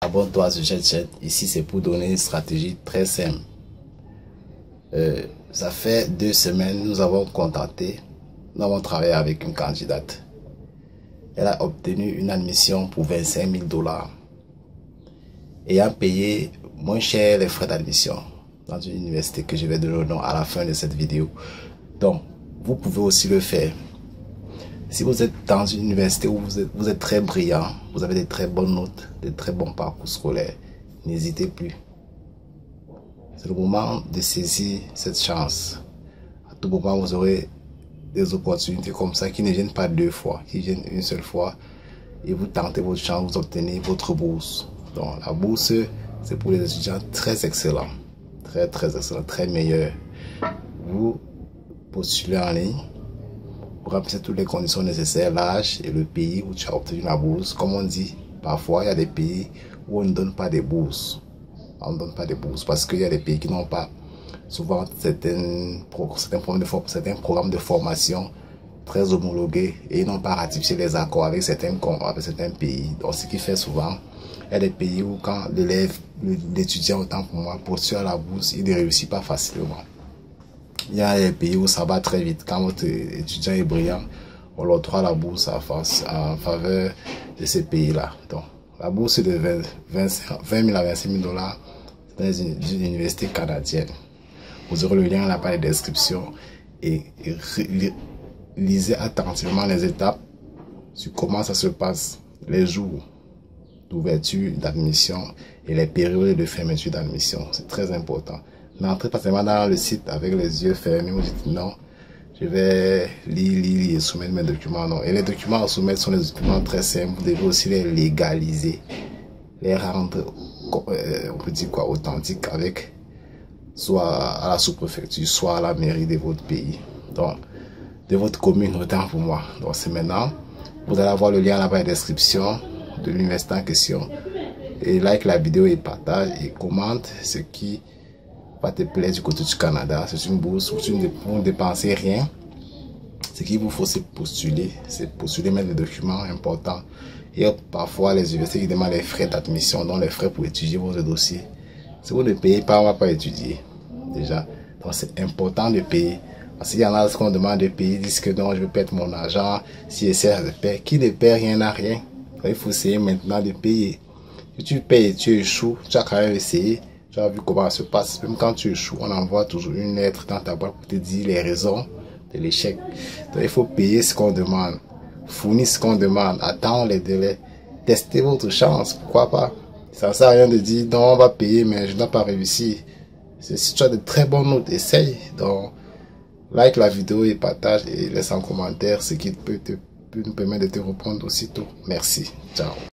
abonne-toi à cette chaîne. Ici, c'est pour donner une stratégie très simple. Ça fait 2 semaines, nous avons travaillé avec une candidate. Elle a obtenu une admission pour 25 000 $. Ayant payé moins cher les frais d'admission dans une université que je vais donner le nom à la fin de cette vidéo. Donc, vous pouvez aussi le faire. Si vous êtes dans une université où vous êtes très brillant, vous avez des très bonnes notes, des très bons parcours scolaires, n'hésitez plus. C'est le moment de saisir cette chance. À tout moment, vous aurez des opportunités comme ça qui ne viennent pas 2 fois, qui viennent une seule fois. Et vous tentez votre chance, vous obtenez votre bourse. Donc, la bourse, c'est pour les étudiants très excellents. Très excellents, très meilleurs. Vous postulez en ligne. Pour remplir toutes les conditions nécessaires, l'âge et le pays où tu as obtenu la bourse. Comme on dit, parfois il y a des pays où on ne donne pas des bourses. On ne donne pas des bourses parce qu'il y a des pays qui n'ont pas souvent certains programmes de formation très homologués et ils n'ont pas ratifié les accords avec certains pays. Donc ce qui fait souvent, il y a des pays où quand l'étudiant, autant pour moi, postule à la bourse, il ne réussit pas facilement. Il y a des pays où ça va très vite. Quand votre étudiant est brillant, on leur octroie la bourse en faveur de ces pays-là. Donc, la bourse de 20 000 à 25 000 $, c'est une université canadienne. Vous aurez le lien à la page de description et lisez attentivement les étapes sur comment ça se passe, les jours d'ouverture d'admission et les périodes de fermeture d'admission. C'est très important. N'entrez pas seulement dans le site avec les yeux fermés, vous dites non, je vais lire et soumettre mes documents. Non. Et les documents à soumettre sont des documents très simples, vous devez aussi les légaliser, les rendre, on peut dire quoi, authentiques avec soit à la sous-préfecture, soit à la mairie de votre pays, donc de votre commune, autant pour moi. Donc c'est maintenant, vous allez avoir le lien à la page de description de l'université en question. Et like la vidéo et partage et commente ce qui va te plaire du côté du Canada. C'est une bourse où vous ne dépensez rien. Ce qu'il vous faut, c'est postuler, mettre des documents importants. Et parfois, les universités qui demandent les frais d'admission, donc les frais pour étudier votre dossier. Si vous ne payez pas, on ne va pas étudier. Déjà, donc c'est important de payer. Parce qu'il y en a qui demande de payer, disent que non, je vais perdre mon argent. Si essaie de payer, qui ne paie rien n'a rien. Donc, il faut essayer maintenant de payer. Si tu payes et tu échoues, tu as quand même essayé. Tu as vu comment ça se passe. Même quand tu échoues, on envoie toujours une lettre dans ta boîte pour te dire les raisons de l'échec. Donc il faut payer ce qu'on demande, fournir ce qu'on demande, attendre les délais, tester votre chance, pourquoi pas. Ça ne sert à rien de dire non, on va payer mais je n'ai pas réussi. Si tu as de très bonnes notes, essaye. Donc like la vidéo et partage et laisse en commentaire ce qui peut nous permettre de te répondre aussitôt. Merci. Ciao.